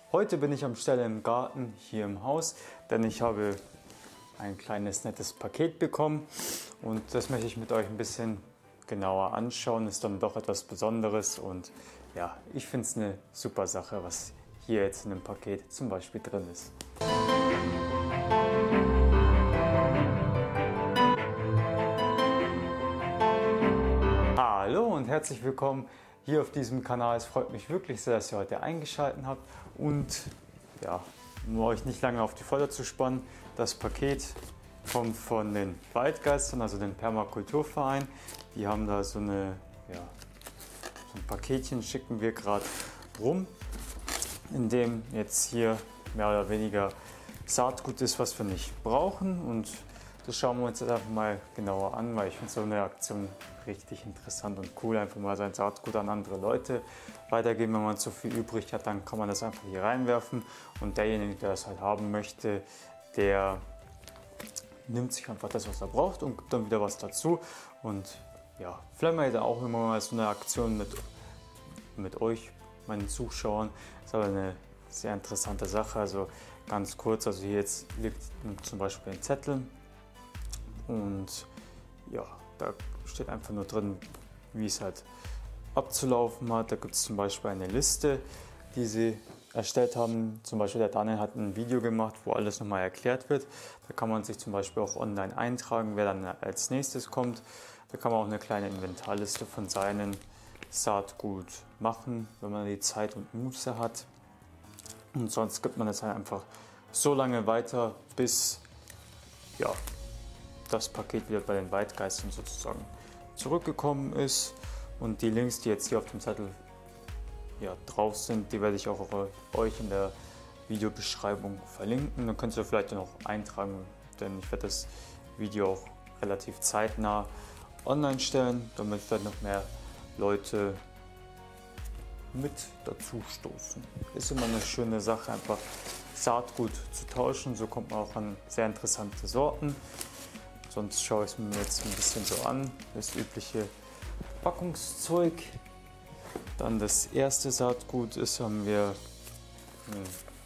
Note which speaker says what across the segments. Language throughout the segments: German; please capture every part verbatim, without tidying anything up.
Speaker 1: Heute bin ich am Stelle im Garten hier im Haus, denn ich habe ein kleines nettes Paket bekommen und das möchte ich mit euch ein bisschen genauer anschauen. Ist dann doch etwas Besonderes und ja, ich finde es eine super Sache, was hier jetzt in dem Paket zum Beispiel drin ist. Hallo und herzlich willkommen hier auf diesem Kanal. Es freut mich wirklich sehr, dass ihr heute eingeschaltet habt und ja, um euch nicht lange auf die Folter zu spannen, das Paket kommt von den Waldgeistern, also den Permakulturverein. Die haben da so eine, ja, so ein Paketchen schicken wir gerade rum, in dem jetzt hier mehr oder weniger Saatgut ist, was wir nicht brauchen, und das schauen wir uns jetzt einfach mal genauer an, weil ich finde so eine Aktion richtig interessant und cool, einfach mal sein Saatgut an andere Leute weitergeben. Wenn man so viel übrig hat, dann kann man das einfach hier reinwerfen und derjenige, der das halt haben möchte, der nimmt sich einfach das, was er braucht, und gibt dann wieder was dazu. Und ja, vielleicht mal da auch immer mal so eine Aktion mit, mit euch, meinen Zuschauern. Das ist aber eine sehr interessante Sache. Also ganz kurz, also hier jetzt liegt zum Beispiel ein Zettel und ja, da steht einfach nur drin, wie es halt abzulaufen hat. Da gibt es zum Beispiel eine Liste, die sie erstellt haben. Zum Beispiel der Daniel hat ein Video gemacht, wo alles nochmal erklärt wird. Da kann man sich zum Beispiel auch online eintragen, wer dann als nächstes kommt. Da kann man auch eine kleine Inventarliste von seinem Saatgut machen, wenn man die Zeit und Muße hat. Und sonst gibt man es halt einfach so lange weiter, bis ja, das Paket wieder bei den Waldgeistern sozusagen zurückgekommen ist. Und die Links, die jetzt hier auf dem Zettel ja, drauf sind, die werde ich auch euch in der Videobeschreibung verlinken. Dann könnt ihr vielleicht noch eintragen, denn ich werde das Video auch relativ zeitnah online stellen, damit vielleicht noch mehr Leute mit dazu stoßen. Ist immer eine schöne Sache, einfach Saatgut zu tauschen. So kommt man auch an sehr interessante Sorten. Sonst schaue ich es mir jetzt ein bisschen so an. Das übliche Packungszeug. Dann das erste Saatgut ist, haben wir einen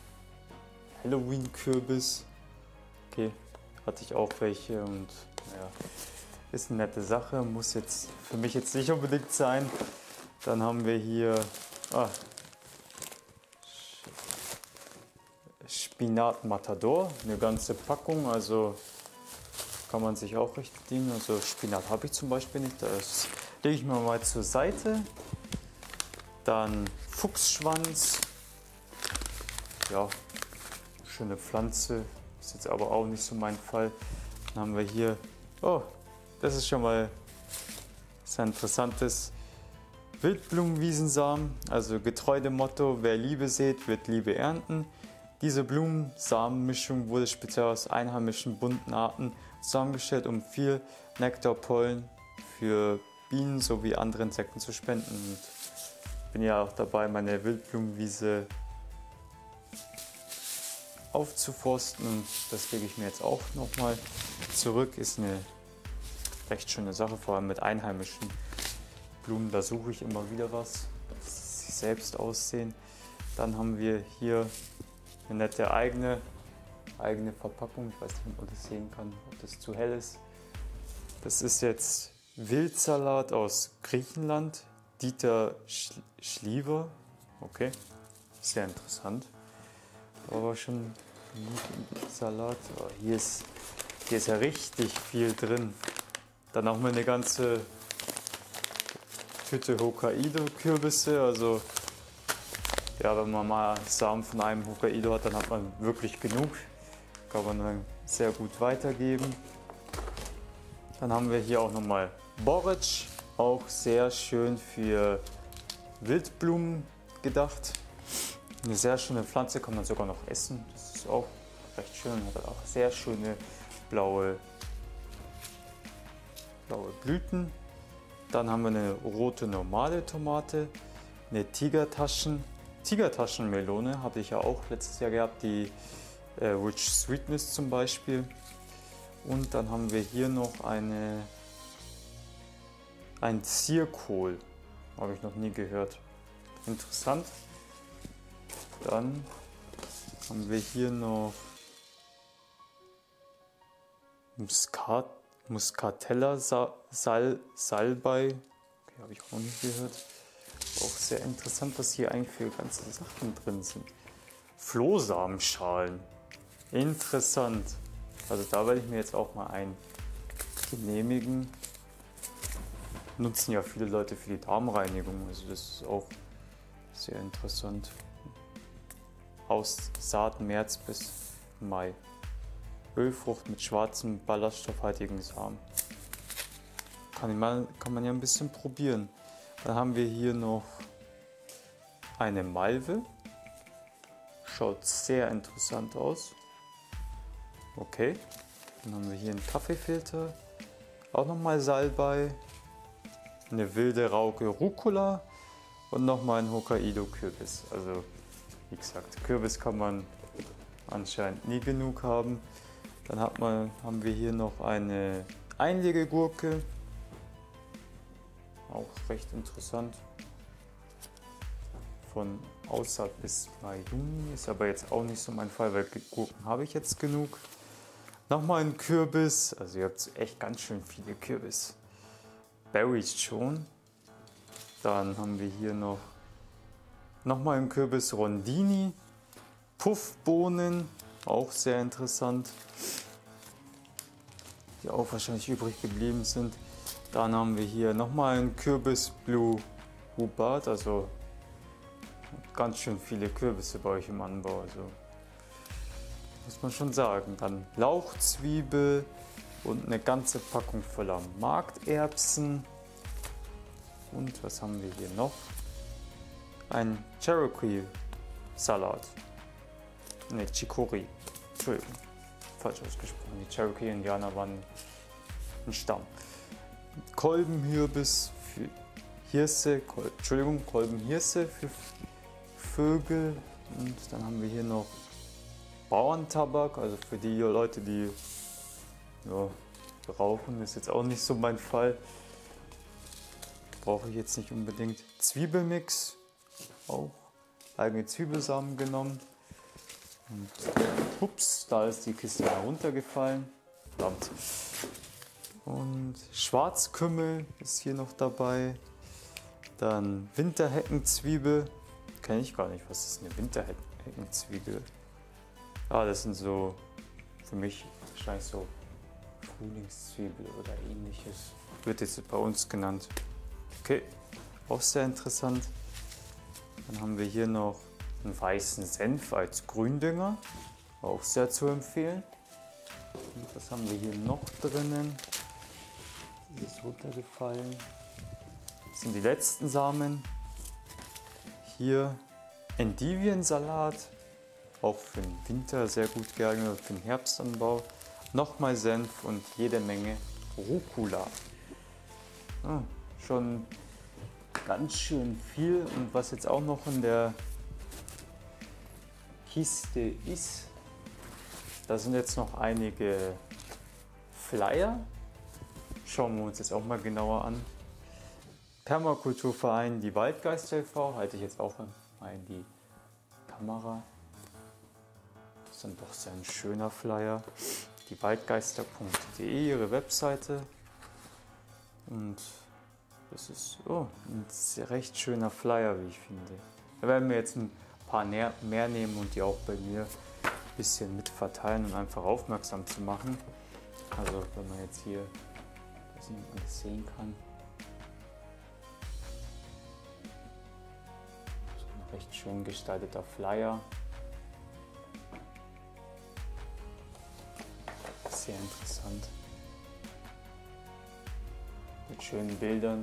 Speaker 1: Halloween-Kürbis. Okay, hatte ich auch welche und ja, ist eine nette Sache. Muss jetzt für mich jetzt nicht unbedingt sein. Dann haben wir hier ah, Spinat Matador, eine ganze Packung, also kann man sich auch recht bedienen. Also Spinat habe ich zum Beispiel nicht, das lege ich mir mal zur Seite. Dann Fuchsschwanz, ja, schöne Pflanze, ist jetzt aber auch nicht so mein Fall. Dann haben wir hier, oh, das ist schon mal sehr interessantes, Wildblumenwiesensamen, also getreu dem Motto, wer Liebe sät, wird Liebe ernten. Diese Blumensamenmischung wurde speziell aus einheimischen bunten Arten zusammengestellt, um viel Nektar, Pollen für Bienen sowie andere Insekten zu spenden. Und ich bin ja auch dabei, meine Wildblumenwiese aufzuforsten, und das lege ich mir jetzt auch nochmal zurück. Ist eine recht schöne Sache, vor allem mit einheimischen Blumen, da suche ich immer wieder was, dass sie selbst aussehen. Dann haben wir hier eine nette eigene, eigene Verpackung. Ich weiß nicht, ob man das sehen kann, ob das zu hell ist. Das ist jetzt Wildsalat aus Griechenland, Dieter Schliever. Okay, sehr interessant. Aber schon Salat. Oh, hier, ist, hier ist ja richtig viel drin. Dann auch mal eine ganze Tüte Hokkaido-Kürbisse. Also ja, wenn man mal Samen von einem Hokkaido hat, dann hat man wirklich genug. Kann man dann sehr gut weitergeben. Dann haben wir hier auch nochmal Borretsch, auch sehr schön für Wildblumen gedacht. Eine sehr schöne Pflanze, kann man sogar noch essen. Das ist auch recht schön, hat auch sehr schöne blaue, blaue Blüten. Dann haben wir eine rote normale Tomate, eine Tigertaschen, Tigertaschenmelone habe ich ja auch letztes Jahr gehabt, die äh, Rich Sweetness zum Beispiel. Und dann haben wir hier noch eine, ein Zierkohl, habe ich noch nie gehört. Interessant. Dann haben wir hier noch Muscat, Muscatella Sal, Sal, Salbei. Okay, habe ich auch noch nicht gehört. Auch sehr interessant, was hier eigentlich für ganze Sachen drin sind. Flohsamenschalen. Interessant. Also da werde ich mir jetzt auch mal einen genehmigen. Nutzen ja viele Leute für die Darmreinigung. Also das ist auch sehr interessant. Aus Saat März bis Mai. Ölfrucht mit schwarzem, ballaststoffhaltigen Samen. Kann man, kann man ja ein bisschen probieren. Dann haben wir hier noch eine Malve. Schaut sehr interessant aus. Okay. Dann haben wir hier einen Kaffeefilter. Auch nochmal Salbei. Eine wilde Rauke Rucola. Und nochmal ein Hokkaido-Kürbis. Also wie gesagt, Kürbis kann man anscheinend nie genug haben. Dann hat man, haben wir hier noch eine Einlegegurke. Auch recht interessant. Von Aussaat bis Mai, Juni. Ist aber jetzt auch nicht so mein Fall, weil Gurken habe ich jetzt genug. Nochmal ein Kürbis. Also ihr habt echt ganz schön viele Kürbis. Berries schon. Dann haben wir hier noch nochmal einen Kürbis Rondini. Puffbohnen. Auch sehr interessant. Die auch wahrscheinlich übrig geblieben sind. Dann haben wir hier nochmal einen Kürbis Blue Hubbard. Also ganz schön viele Kürbisse bei euch im Anbau. Also muss man schon sagen. Dann Lauchzwiebel und eine ganze Packung voller Markterbsen. Und was haben wir hier noch? Ein Cherokee Salat. Ne, Chicory. Entschuldigung, falsch ausgesprochen. Die Cherokee-Indianer waren ein Stamm. Kolbenhirbis für Hirse, Kol Entschuldigung, Kolbenhirse für Vögel. Und dann haben wir hier noch Bauerntabak, also für die Leute, die ja, rauchen, ist jetzt auch nicht so mein Fall. Brauche ich jetzt nicht unbedingt. Zwiebelmix, auch eigene Zwiebelsamen genommen. Und ups, da ist die Kiste heruntergefallen. Verdammt. Und Schwarzkümmel ist hier noch dabei. Dann Winterheckenzwiebel. Kenne ich gar nicht, was ist eine Winterheckenzwiebel? Ah, das sind so für mich wahrscheinlich so Frühlingszwiebel oder ähnliches. Wird jetzt bei uns genannt. Okay, auch sehr interessant. Dann haben wir hier noch einen weißen Senf als Gründünger. Auch sehr zu empfehlen. Und was haben wir hier noch drinnen? Das ist runtergefallen. Das sind die letzten Samen. Hier Endiviensalat. Auch für den Winter sehr gut geeignet, für den Herbstanbau. Nochmal Senf und jede Menge Rucola. Ah, schon ganz schön viel. Und was jetzt auch noch in der Kiste ist, da sind jetzt noch einige Flyer. Schauen wir uns jetzt auch mal genauer an. Permakulturverein Die Waldgeister e V halte ich jetzt auch mal in die Kamera. Das ist dann doch sehr ein schöner Flyer. die waldgeister punkt de, ihre Webseite. Und das ist oh, ein sehr recht schöner Flyer, wie ich finde. Da werden wir jetzt ein paar mehr nehmen und die auch bei mir ein bisschen mit verteilen und einfach aufmerksam zu machen. Also wenn man jetzt hier, dass man das sehen kann. So ein recht schön gestalteter Flyer. Sehr interessant. Mit schönen Bildern.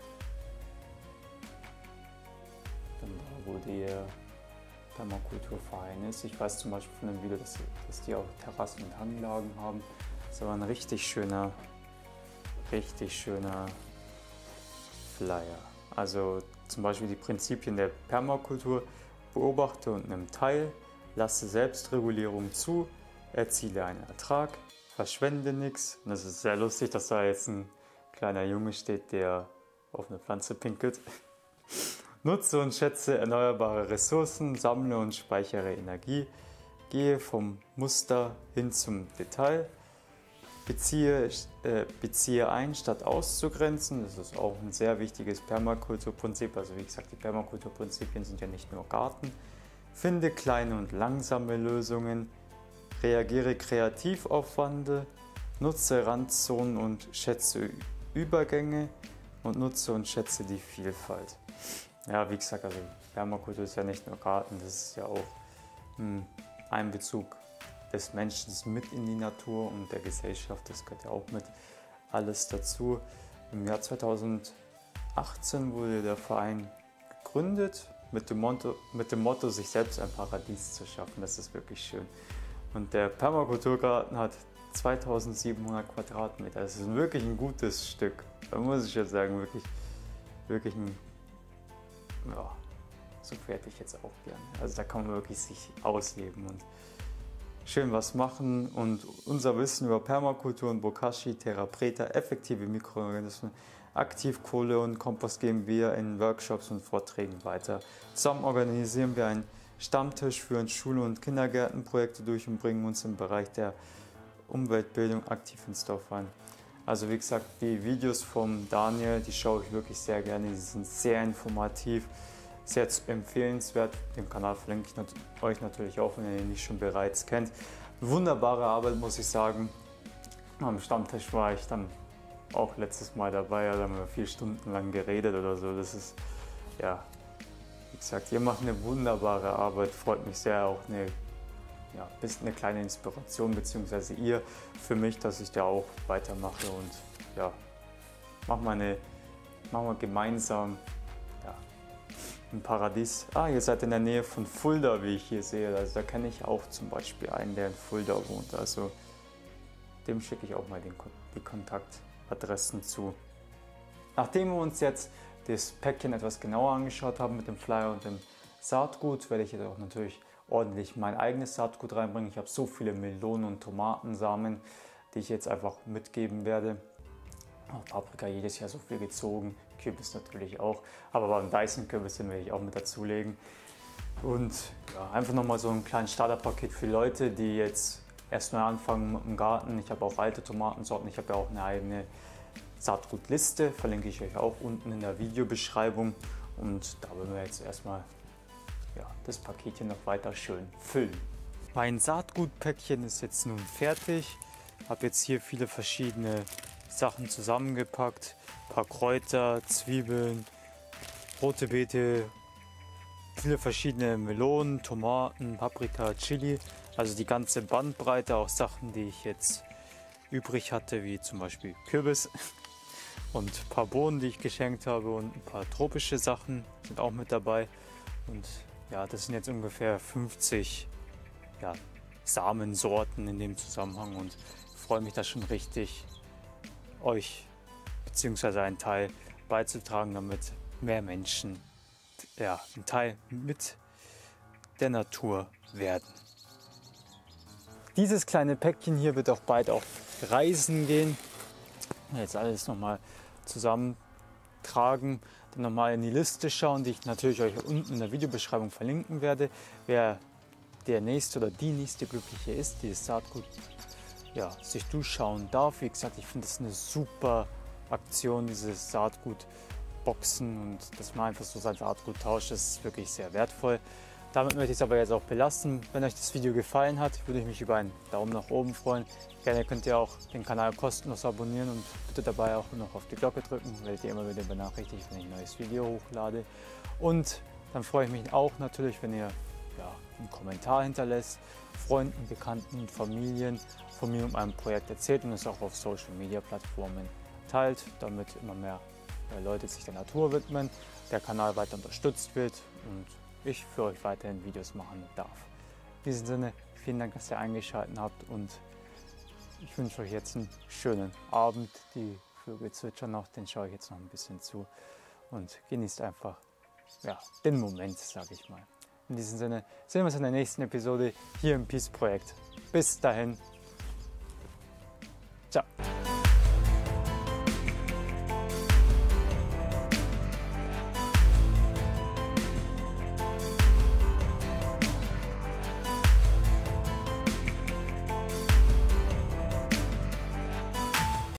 Speaker 1: Dann da, wo der Permakulturverein ist. Ich weiß zum Beispiel von dem Video, dass, dass die auch Terrassen und Hanglagen haben. Das ist aber ein richtig schöner, richtig schöner Flyer. Also zum Beispiel die Prinzipien der Permakultur. Beobachte und nimm teil, lasse Selbstregulierung zu, erziele einen Ertrag, verschwende nichts. Und das ist sehr lustig, dass da jetzt ein kleiner Junge steht, der auf eine Pflanze pinkelt. Nutze und schätze erneuerbare Ressourcen, sammle und speichere Energie, Gehe vom Muster hin zum Detail. Beziehe, äh, beziehe ein, statt auszugrenzen. Das ist auch ein sehr wichtiges Permakulturprinzip. Also wie gesagt, die Permakulturprinzipien sind ja nicht nur Garten. Finde kleine und langsame Lösungen. Reagiere kreativ auf Wandel. Nutze Randzonen und schätze Übergänge. Und nutze und schätze die Vielfalt. Ja, wie gesagt, also Permakultur ist ja nicht nur Garten, das ist ja auch ein Einbezug des Menschen mit in die Natur und der Gesellschaft. Das gehört ja auch mit alles dazu. Im Jahr zweitausendachtzehn wurde der Verein gegründet mit dem Motto, mit dem Motto, sich selbst ein Paradies zu schaffen. Das ist wirklich schön. Und der Permakulturgarten hat zweitausendsiebenhundert Quadratmeter. Das ist wirklich ein gutes Stück. Da muss ich jetzt sagen, wirklich, wirklich ein, ja, so hätte ich jetzt auch gerne. Also da kann man wirklich sich ausleben und schön was machen. Und unser Wissen über Permakultur und Bokashi, Terra Preta, effektive Mikroorganismen, Aktivkohle und Kompost geben wir in Workshops und Vorträgen weiter. Zusammen organisieren wir einen Stammtisch, führen Schule- und Kindergärtenprojekte durch und bringen uns im Bereich der Umweltbildung aktiv ins Dorf ein. Also wie gesagt, die Videos von Daniel, die schaue ich wirklich sehr gerne. Die sind sehr informativ, sehr empfehlenswert. Den Kanal verlinke ich euch natürlich auch, wenn ihr ihn nicht schon bereits kennt. Wunderbare Arbeit, muss ich sagen. Am Stammtisch war ich dann auch letztes Mal dabei, da haben wir vier Stunden lang geredet oder so. Das ist, ja, wie gesagt, ihr macht eine wunderbare Arbeit. Freut mich sehr, auch eine, ja, bisschen eine kleine Inspiration, beziehungsweise ihr für mich, dass ich da auch weitermache und ja, machen wir, eine, machen wir gemeinsam ja, ein Paradies. Ah, ihr seid in der Nähe von Fulda, wie ich hier sehe. Also da kenne ich auch zum Beispiel einen, der in Fulda wohnt. Also dem schicke ich auch mal den, die Kontaktadressen zu. Nachdem wir uns jetzt das Päckchen etwas genauer angeschaut haben mit dem Flyer und dem Saatgut, werde ich jetzt auch natürlich ordentlich mein eigenes Saatgut reinbringen. Ich habe so viele Melonen- und Tomatensamen, die ich jetzt einfach mitgeben werde. Auch Paprika jedes Jahr so viel gezogen, Kürbis natürlich auch, aber beim Dyson-Kürbis den werde ich auch mit dazulegen. Und ja, einfach nochmal so ein kleines Starterpaket für Leute, die jetzt erstmal anfangen mit dem Garten. Ich habe auch alte Tomatensorten, ich habe ja auch eine eigene Saatgutliste, verlinke ich euch auch unten in der Videobeschreibung. Und da werden wir jetzt erstmal ja, das Paketchen noch weiter schön füllen. Mein Saatgutpäckchen ist jetzt nun fertig. Ich habe jetzt hier viele verschiedene Sachen zusammengepackt. Ein paar Kräuter, Zwiebeln, rote Beete, viele verschiedene Melonen, Tomaten, Paprika, Chili. Also die ganze Bandbreite, auch Sachen, die ich jetzt übrig hatte, wie zum Beispiel Kürbis. Und ein paar Bohnen, die ich geschenkt habe, und ein paar tropische Sachen sind auch mit dabei. Und ja, das sind jetzt ungefähr fünfzig ja, Samensorten in dem Zusammenhang und ich freue mich da schon richtig, euch bzw. einen Teil beizutragen, damit mehr Menschen ja, ein Teil mit der Natur werden. Dieses kleine Päckchen hier wird auch bald auf Reisen gehen. Jetzt alles nochmal zusammentragen, dann nochmal in die Liste schauen, die ich natürlich euch unten in der Videobeschreibung verlinken werde. Wer der nächste oder die nächste Glückliche ist, die das Saatgut ja, sich durchschauen darf. Wie gesagt, ich finde es eine super Aktion, dieses Saatgutboxen und dass man einfach so sein Saatgut tauscht, das ist wirklich sehr wertvoll. Damit möchte ich es aber jetzt auch belassen. Wenn euch das Video gefallen hat, würde ich mich über einen Daumen nach oben freuen. Gerne könnt ihr auch den Kanal kostenlos abonnieren und bitte dabei auch noch auf die Glocke drücken, werdet ihr immer wieder benachrichtigt, wenn ich ein neues Video hochlade. Und dann freue ich mich auch natürlich, wenn ihr ja, einen Kommentar hinterlässt, Freunden, Bekannten, Familien von mir und meinem Projekt erzählt und es auch auf Social Media Plattformen teilt, damit immer mehr Leute sich der Natur widmen, der Kanal weiter unterstützt wird und ich für euch weiterhin Videos machen darf. In diesem Sinne, vielen Dank, dass ihr eingeschaltet habt und ich wünsche euch jetzt einen schönen Abend. Die Vögel zwitschern noch, den schaue ich jetzt noch ein bisschen zu und genießt einfach ja, den Moment, sage ich mal. In diesem Sinne sehen wir uns in der nächsten Episode hier im Peace Projekt. Bis dahin. Ciao.